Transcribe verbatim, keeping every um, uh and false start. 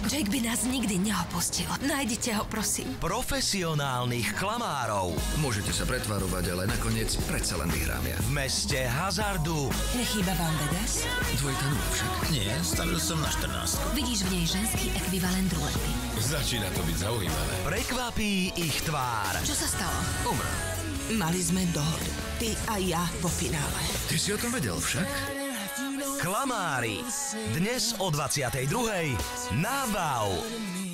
Jake by nás nikdy neopustil. Nájdite ho, prosím. Profesionálnych klamárov. Môžete sa pretvarovať, ale nakoniec predsa len vyhrám ja. V meste hazardu. Nechýba vám Vegas? Dvojitá nula však. Nie, stavil som na štrnástku. Vidíš v nej ženský ekvivalent rulety. Začína to byť zaujímavé. Prekvapí ich tvár. Čo sa stalo? Umrel. Mali sme dohodu. Ty a ja vo finále. Ty si o tom vedel však? Klamári. Dnes o dvadsiatej druhej na Wow.